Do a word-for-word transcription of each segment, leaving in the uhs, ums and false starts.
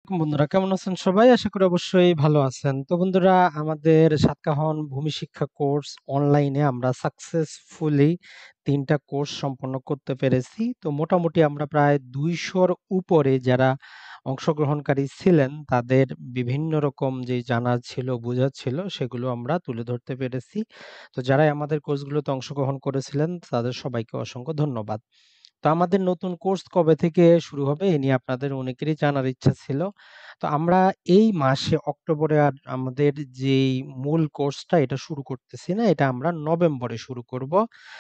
বন্ধুরা কেমন আছেন সবাই? আশা করি অবশ্যই ভালো আছেন। তো বন্ধুরা, আমাদের সাতকাহন ভূমি শিক্ষা কোর্স অনলাইনে আমরা সাকসেসফুলি তিনটা কোর্স সম্পন্ন করতে পেরেছি। তো মোটামুটি আমরা প্রায় দুইশোর উপরে যারা অংশগ্রহণকারী ছিলেন তাদের বিভিন্ন রকম যে জানার ছিল, বোঝার ছিল সেগুলো আমরা তুলে ধরতে পেরেছি। তো যারাই আমাদের কোর্সগুলোতে অংশগ্রহণ করেছিলেন তাদের সবাইকে অসংখ্য ধন্যবাদ। তো আমাদের নতুন কোর্স কবে থেকে শুরু হবে এ নিয়ে আপনাদের অনেকেরই জানার ইচ্ছা ছিল। তো আমরা এই মাসে অক্টোবরে আর আমাদের যেই মূল কোর্সটা এটা শুরু করতেছি না, এটা আমরা নভেম্বরে শুরু করব।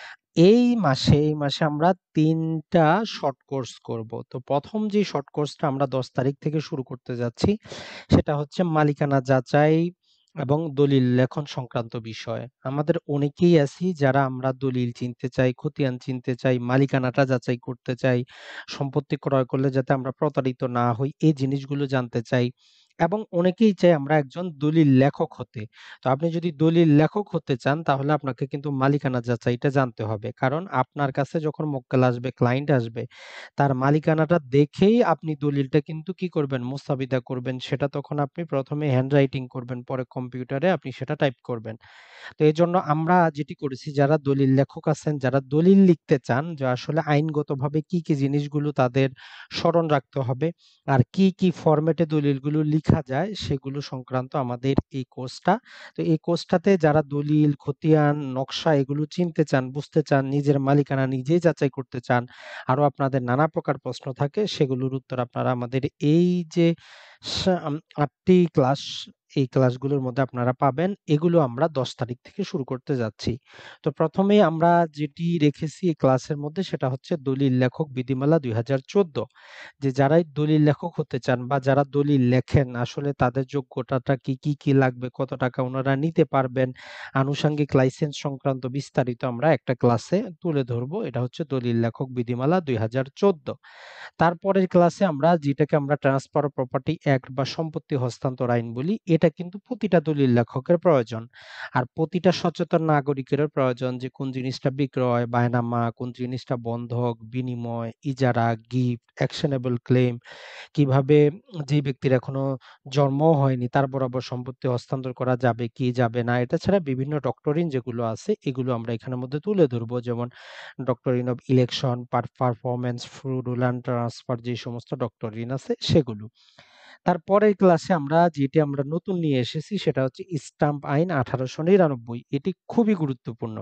এই মাসে এই মাসে আমরা তিন টা শর্ট কোর্স করব। তো প্রথম যে শর্ট কোর্সটা আমরা দশ তারিখ থেকে শুরু করতে যাচ্ছি সেটা হচ্ছে মালিকানা যাচাই এবং দলিল লেখন সংক্রান্ত বিষয়। আমাদের অনেকেই আছি যারা আমরা দলিল চিনতে চাই, খতিয়ান চিনতে চাই, মালিকানাটা যাচাই করতে চাই, সম্পত্তি ক্রয় করলে যাতে আমরা প্রতারিত না হই এই জিনিসগুলো জানতে চাই এবং অনেকেই চাই আমরা একজন দলিল লেখক হতে। তো আপনি যদি দলিল লেখক হতে চান তাহলে আপনাকে কিন্তু মালিকানা যাচাইটা জানতে হবে। কারণ আপনার কাছে যখন মক্কেল আসবে, ক্লায়েন্ট আসবে, তার মালিকানাটা দেখেই আপনি দলিলটা কিন্তু কি করবেন? মুস্তাবিদা করবেন। সেটা তখন আপনি প্রথম এ হ্যান্ড রাইটিং করবেন, পরে কম্পিউটারে আপনি সেটা টাইপ করবেন। তো এজন্য আমরা যেটি করেছি, যারা দলিল লেখক আছেন, যারা দলিল লিখতে চান যে আসলে আইনগতভাবে কি, কি জিনিসগুলো তাদের স্মরণ রাখতে হবে আর কি, কি ফরম্যাটে দলিলগুলো লিখা যায় সেগুলো সংক্রান্ত আমাদের এই কোর্সটা। তো এই কোর্সটাতে যারা দলিল, খতিয়ান, নকশা এগুলো চিনতে চান, বুঝতে চান, নিজের মালিকানা নিজেই যাচাই করতে চান, আরো আপনাদের নানা প্রকার প্রশ্ন থাকে সেগুলোর উত্তর আপনারা আমাদের এই যে সা আম আট টি ক্লাস, এই ক্লাসগুলোর মধ্যে আপনারা পাবেন। এগুলো আমরা দশ তারিখ থেকে শুরু করতে যাচ্ছি। তো প্রথম এই আমরা যেটি রেখেছি এই ক্লাসের মধ্যে সেটা হচ্ছে দলিল লেখক বিধিমালা দুই হাজার চৌদ্দ। যে যারাই দলিল লেখক হতে চান বা যারা দলিল লেখেন আসলে তাদের যোগ্যতাটা কি, কি, কি লাগবে, কত টাকা উনারা নিতে পারবেন, আনুষঙ্গিক লাইসেন্স সংক্রান্ত বিস্তারিত আমরা একটা ক্লাসে তুলে ধরবো। এটা হচ্ছে দলিল লেখক বিধিমালা দুই হাজার চৌদ্দ। তারপরের ক্লাসে আমরা যেটাকে আমরা ট্রান্সফার অফ প্রপার্টি অ্যাক্ট বা সম্পত্তি হস্তান্তর আইন বলি, এটা কিন্তু প্রতিটা দলিল লেখকের প্রয়োজন। আর প্রতিটা সচেতন নাগরিকেরও প্রয়োজন যে কোন জিনিসটা বিক্রয়, বায়নামা, কোন জিনিসটা বন্ধক, বিনিময়, ইজারা, গিফট, অ্যাকশনেবল ক্লেম, কিভাবে যে ব্যক্তির এখনো জন্মও হয়নি তার বরাবর সম্পত্তি হস্তান্তর করা যাবে কি যাবে না। এটা ছাড়া বিভিন্ন ডক্টরিন যেগুলো আছে এগুলো আমরা এখানের মধ্যে তুলে ধরবো। যেমন doctrine of election, performance, fraudulent transfer, যে সমস্ত ডক্টরিন আছে সেগুলো। তারপরের ক্লাসে আমরা যেটি আমরা নতুন নিয়ে এসেছি সেটা হচ্ছে স্টাম্প আইন আঠারোশো নিরানব্বই। এটি খুবই গুরুত্বপূর্ণ।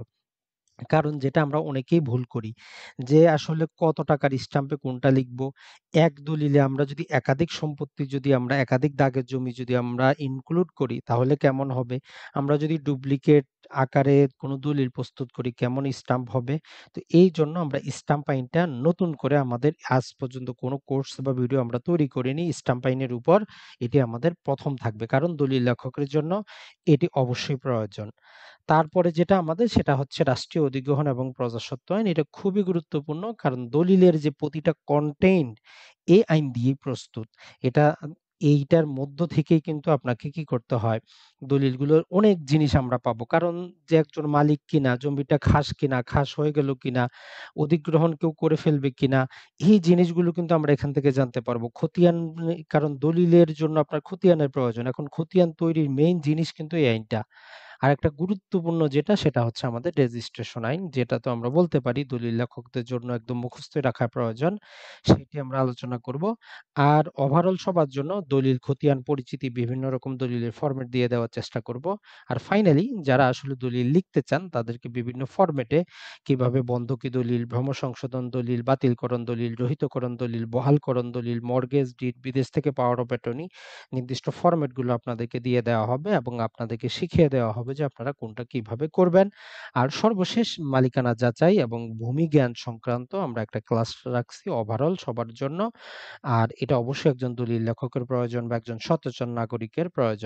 কারণ যেটা আমরা অনেকেই ভুল করি যে আসলে কত টাকার স্ট্যাম্পে কোনটা লিখবো। এক দলিলে আমরা যদি একাধিক সম্পত্তি, যদি আমরা একাধিক দাগের জমি যদি আমরা ইনক্লুড করি তাহলে কেমন হবে? আমরা যদি ডুপ্লিকেট আকারে কোনো দলিল প্রস্তুত করি কেমন স্ট্যাম্প হবে? তো এইজন্য আমরা স্ট্যাম্প আইনটা নতুন করে, আমাদের আজ পর্যন্ত কোনো কোর্স বা ভিডিও আমরা তৈরি করিনি স্ট্যাম্প আইনের উপর। এটি আমাদের প্রথম থাকবে। কারণ দলিল লেখকের জন্য এটি অবশ্যই প্রয়োজন। তারপরে যেটা আমাদের সেটা হচ্ছে রাষ্ট্রীয় অধিগ্রহণ এবং প্রজাস্বত্ব আইন। এটা খুবই গুরুত্বপূর্ণ কারণ দলিলের যে প্রতিটা কনটেন্ট এই আইন দিয়েই প্রস্তুত। এটা এইটার মধ্য থেকেই কিন্তু আপনাকে কি করতে হয়, দলিলগুলোর অনেক জিনিস আমরা পাবো। কারণ যে একজন মালিক কিনা, জমিটা খাস কিনা, খাস হয়ে গেল কিনা, অধিগ্রহণ কেউ করে ফেলবে কিনা, এই জিনিসগুলো কিন্তু আমরা এখান থেকে জানতে পারবো। খতিয়ান, কারণ দলিলের জন্য আপনার খতিয়ানের প্রয়োজন। এখন খতিয়ান তৈরির মেইন জিনিস কিন্তু এই আইনটা। আরেকটা গুরুত্বপূর্ণ যেটা সেটা হচ্ছে আমাদের রেজিস্ট্রেশন আইন, যেটা তো আমরা বলতে পারি দলিল লেখকদের জন্য একদম মুখস্থ রাখা প্রয়োজন। সেটি আমরা আলোচনা করব। আর ওভারঅল সবার জন্য দলিল, খতিয়ান, পরিচিতি, বিভিন্ন রকম দলিলের ফরম্যাট দিয়ে দেওয়ার চেষ্টা করব। আর ফাইনালি যারা আসলে দলিল লিখতে চান তাদেরকে বিভিন্ন ফরম্যাটে কিভাবে বন্ধকি দলিল, ভ্রম সংশোধন দলিল, বাতিলকরণ দলিল, রহিতকরণ দলিল, বহালকরণ দলিল, মর্গেজ ডিড, বিদেশ থেকে পাওয়ার অফ অ্যাটর্নি, নির্দিষ্ট ফরম্যাটগুলো আপনাদেরকে দিয়ে দেওয়া হবে এবং আপনাদেরকে শিখিয়ে দেওয়া হবে যে আপনারা কোনটা কিভাবে করবেন। আর সর্বশেষ মালিকানা যাচাই এবং ভূমি জ্ঞান সংক্রান্ত আমরা একটা ক্লাস রাখছি ওভারঅল সবার জন্য। আর এটা অবশ্যই একজন দলিল লেখকের প্রয়োজন বা একজন সচেতন নাগরিকের প্রয়োজন।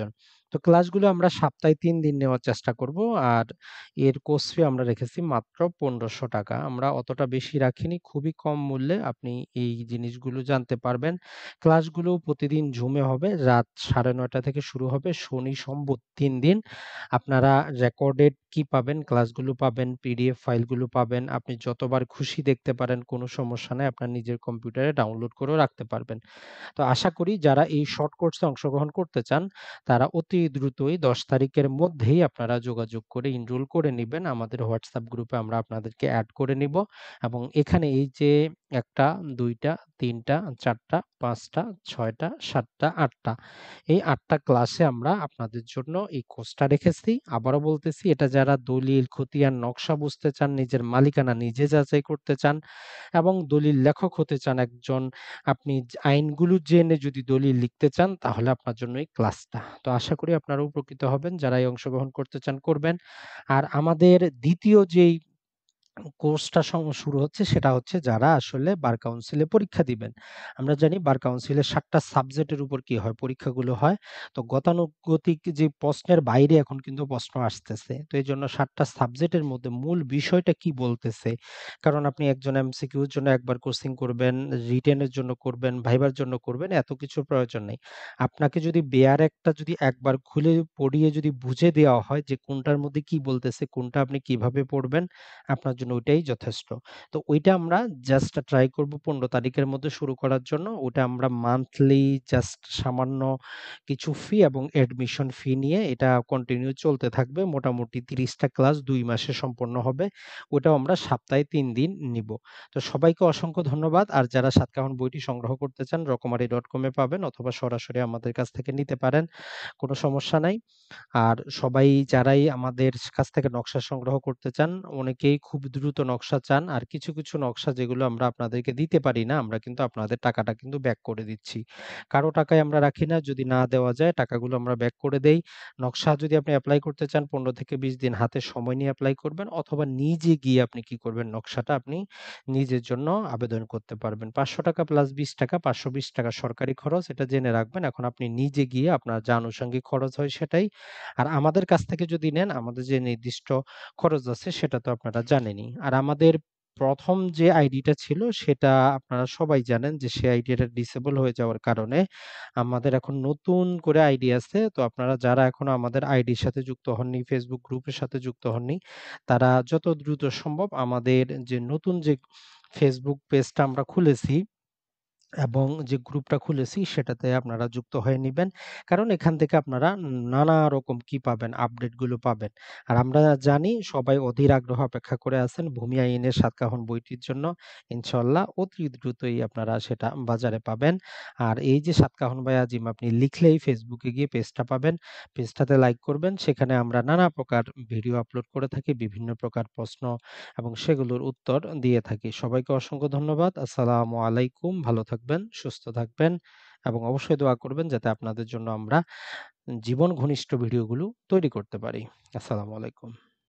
তো ক্লাসগুলো আমরা সপ্তাহে তিন দিন নেওয়ার চেষ্টা করব। আর এর কোর্স ফি আমরা রেখেছি মাত্র পনেরোশো টাকা। আমরা অতটা বেশি রাখিনি, খুবই কম মূল্যে আপনি এই জিনিসগুলো জানতে পারবেন। ক্লাসগুলো প্রতিদিন জুমে হবে, রাত সাড়ে নয়টা থেকে শুরু হবে, শনি সোম তিন দিন। আপনারা রেকর্ডেড কি পাবেন, ক্লাসগুলো পাবেন, পিডিএফ ফাইলগুলো পাবেন, আপনি যতবার খুশি দেখতে পারেন, কোনো সমস্যা নাই, আপনার নিজের কম্পিউটারে ডাউনলোড করেও রাখতে পারবেন। তো আশা করি যারা এই শর্ট কোর্সে অংশগ্রহণ করতে চান তারা অতি দ্রুতই দশ তারিখের মধ্যেই আপনারা যোগাযোগ করে এনরোল করে নিবেন। আমাদের হোয়াটসঅ্যাপ গ্রুপে আমরা আপনাদেরকে এড করে নিব এবং এখানে এই যে একটা, দুইটা, তিনটা, চারটা, পাঁচটা, ছয়টা, সাতটা, আটটা, এই আটটা ক্লাসে আমরা আপনাদের জন্য এই কোর্সটা রেখেছি। আবারও বলতেছি, এটা যারা দলিল, খতিয়ান, নকশা বুঝতে চান, নিজের মালিকানা নিজে যাচাই করতে চান এবং দলিল লেখক হতে চান একজন, আপনি জ- আইনগুলো জেনে যদি দলিল লিখতে চান, তাহলে আপনার জন্য এই ক্লাসটা। তো আশা করি আপনারা উপকৃত হবেন, যারাই অংশগ্রহণ করতে চান করবেন। আর আমাদের দ্বিতীয় যেই কোর্সটা সম শুরু হচ্ছে সেটা হচ্ছে যারা আসলে বার কাউন্সিলে পরীক্ষা দিবেন। আমরা জানি বার কাউন্সিলে সাত টা সাবজেক্টের উপর কি হয়, পরীক্ষাগুলো হয়। তো গতানুগতিক যে প্রশ্নের বাইরে এখন কিন্তু প্রশ্ন আসতেছে। তো এইজন্য সাত টা সাবজেক্টের মধ্যে মূল বিষয়টা কি বলতেছে? কারণ আপনি একজন এমসিকিউ এর জন্য একবার কোচিং করবেন, রিটেন এর জন্য করবেন, ভাইবার জন্য করবেন, এত কিছুর প্রয়োজন নেই। আপনাকে যদি বেয়ার একটা যদি একবার খুলে পড়িয়ে যদি বুঝে দেওয়া হয় যে কোনটার মধ্যে কি বলতেছে, কোনটা আপনি কিভাবে পড়বেন, আপনার জন্য ওইটাই যথেষ্ট। তো ওইটা আমরা জাস্ট ট্রাই করব পনেরো তারিখের মধ্যে শুরু করার জন্য। ওটা আমরা মান্থলি জাস্ট সামান্য কিছু ফি এবং অ্যাডমিশন ফি নিয়ে এটা কন্টিনিউ চলতে থাকবে। মোটামুটি ত্রিশ টা ক্লাস দুই মাসে সম্পন্ন হবে। ওটাও আমরা সপ্তাহে তিন দিন নিব। তো সবাইকে অসংখ্য ধন্যবাদ। আর যারা সাতকাহন বইটি সংগ্রহ করতে চান রকমারি ডট কম এ পাবেন অথবা সরাসরি আমাদের কাছ থেকে নিতে পারেন। কোনো সমস্যা নাই। আর সবাই যারাই আমাদের কাছ থেকে নকশা সংগ্রহ করতে চান, অনেকেই খুব দ্রুত নকশা চান। আর কিছু, কিছু নকশা যেগুলো আমরা আপনাদেরকে দিতে পারি না, আমরা কিন্তু আপনাদের টাকাটা কিন্তু ব্যাক করে দিচ্ছি। কারো টাকাই আমরা রাখি না, যদি না দেওয়া যায় টাকাগুলো আমরা ব্যাক করে দেই। নকশা যদি আপনি এপ্লাই করতে চান পনেরো থেকে বিশ দিন হাতে সময় নিয়ে এপ্লাই করবেন অথবা নিজে গিয়ে আপনি কি করবেন, নকশাটা আপনি নিজের জন্য আবেদন করতে পারবেন। ৳পাঁচশো টাকা প্লাস ৳বিশ টাকা, ৳পাঁচশো বিশ টাকা সরকারি খরচ, এটা জেনে রাখবেন। এখন আপনি নিজে গিয়ে আপনার যা আনুষঙ্গিক খরচ হয় সেটাই। আর আমাদের কাছ থেকে যদি নেন, আমাদের যে নির্দিষ্ট খরচ আছে সেটা তো আপনারা জানেনই। আর আমাদের প্রথম যে আইডিটা ছিল সেটা আপনারা সবাই জানেন যে সে আইডিটা ডিসেবল হয়ে যাওয়ার কারণে আমাদের এখন নতুন করে আইডি আছে। তো আপনারা যারা এখনো আমাদের আইডির সাথে যুক্ত হননি, ফেসবুক গ্রুপের সাথে যুক্ত হননি, তারা যত দ্রুত সম্ভব আমাদের যে নতুন যে ফেসবুক পেজটা আমরা খুলেছি এবং যে গ্রুপটা খুলেছি সেটাতে আপনারা যুক্ত হয়ে নিবেন। কারণ এখান থেকে আপনারা নানা রকম কি পাবেন, আপডেটগুলো পাবেন। আর আমরা জানি সবাই অধীর আগ্রহ অপেক্ষা করে আছেন ভূমি আইনের সাতকাহন বইটির জন্য। ইনশাআল্লাহ অতি দ্রুতই আপনারা সেটা বাজারে পাবেন। আর এই যে সাতকাহন বাই আজিম আপনি লিখলেই ফেসবুকে গিয়ে পেজটা পাবেন। পেজটাতে লাইক করবেন। সেখানে আমরা নানা প্রকার ভিডিও আপলোড করে থাকি, বিভিন্ন প্রকার প্রশ্ন এবং সেগুলোর উত্তর দিয়ে থাকি। সবাইকে অসংখ্য ধন্যবাদ। আসসালামু আলাইকুম। ভালো থাকবেন, সুস্থ থাকবেন এবং অবশ্যই দোয়া করবেন যাতে আপনাদের জন্য আমরা জীবন ঘনিষ্ঠ ভিডিওগুলো তৈরি করতে পারি। আসসালামু আলাইকুম।